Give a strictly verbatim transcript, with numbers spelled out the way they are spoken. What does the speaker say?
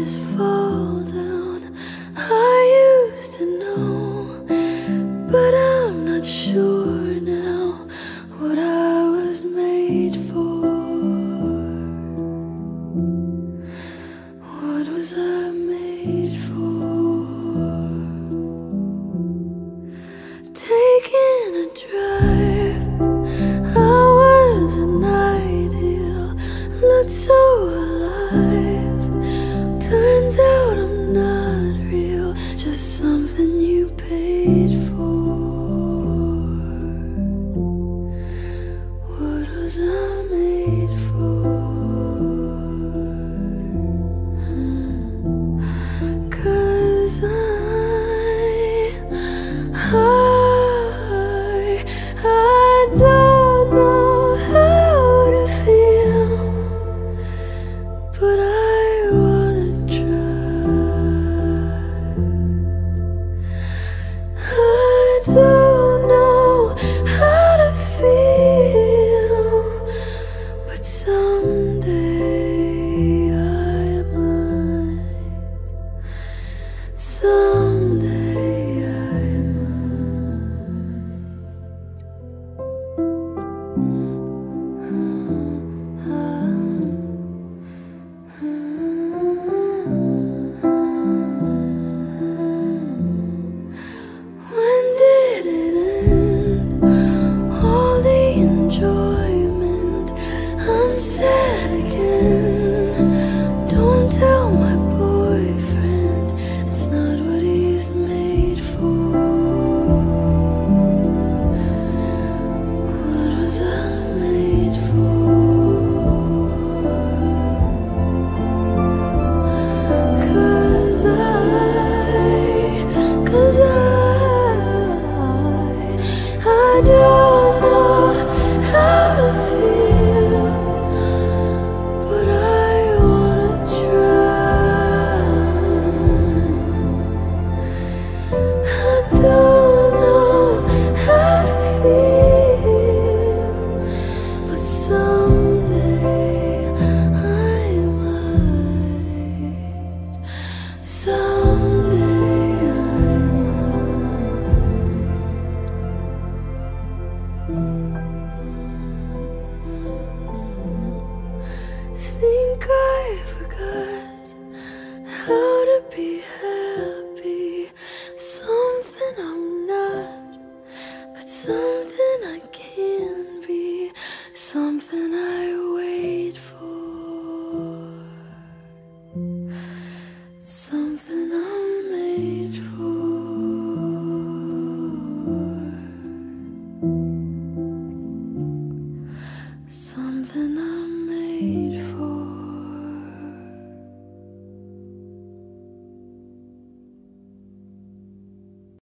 just fall down. I used to know, but I'm not sure now what I was made for. What was I made for? Taking a drive, I wasn't ideal, looked so alive. Turns out I'm not real, just something you paid for. What was I made for? 'Cause I, I, I don't know how to feel, but I wanna try. I don't know how to feel, but someday I might. Someday I When did it end? All the enjoyment. I'm sad again. Don't tell my boyfriend, it's not what he's made for. What was I made for? 'Cause I, 'cause I, I don't know how to feel, but I wanna try. I don't know how to feel, but someday I might. Someday I might. Think I forgot how to be happy. Something I'm not, but something I can be. Something I wait for. Something I'm made for. Something